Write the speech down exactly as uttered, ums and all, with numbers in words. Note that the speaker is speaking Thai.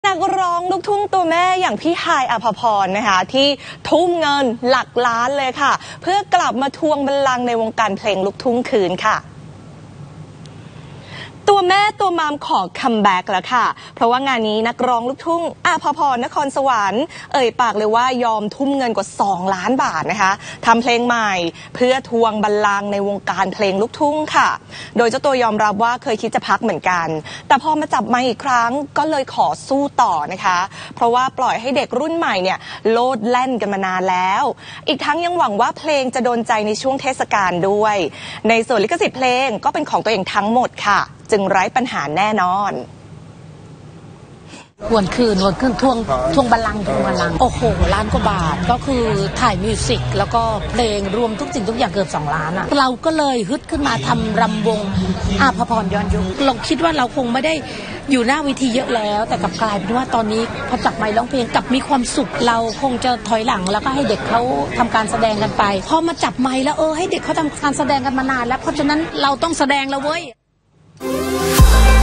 นักร้องลูกทุ่งตัวแม่อย่างพี่ฮายอภพรนะคะที่ทุ่มเงินหลักล้านเลยค่ะเพื่อกลับมาทวงบัลลังก์ในวงการเพลงลูกทุ่งคืนค่ะตัวแม่ตัวมามขอคัมแบ็กแล้วค่ะเพราะว่างานนี้นักร้องลูกทุ่งอภพรนครสวรรค์เอ่ยปากเลยว่ายอมทุ่มเงินกว่าสองล้านบาทนะคะทำเพลงใหม่เพื่อทวงบัลลังก์ในวงการเพลงลูกทุ่งค่ะโดยเจ้าตัวยอมรับว่าเคยคิดจะพักเหมือนกันแต่พอมาจับไมค์อีกครั้งก็เลยขอสู้ต่อนะคะเพราะว่าปล่อยให้เด็กรุ่นใหม่เนี่ยโลดแล่นกันมานานแล้วอีกทั้งยังหวังว่าเพลงจะโดนใจในช่วงเทศกาลด้วยในส่วนลิขสิทธิ์เพลงก็เป็นของตัวเองทั้งหมดค่ะจึงไร้ปัญหาแน่นอนวนคืนวนคืนทวงทวงบัลลังก์ทวงบัลลังก์โอ้โหล้านกว่าบาทก็คือถ่ายมิวสิกแล้วก็เพลงรวมทุกสิ่งทุกอย่างเกือบสองล้านอ่ะเราก็เลยฮึดขึ้นมาทำรำวงอภพรย้อนยุคเราคิดว่าเราคงไม่ได้อยู่หน้าเวทีเยอะแล้วแต่กลับกลายเป็นว่าตอนนี้พอจับไมค์ร้องเพลงกับมีความสุขเราคงจะถอยหลังแล้วก็ให้เด็กเขาทำการแสดงกันไปพอมาจับไมค์แล้วเออให้เด็กเขาทำการแสดงกันมานานแล้วเพราะฉะนั้นเราต้องแสดงแล้วเว้ย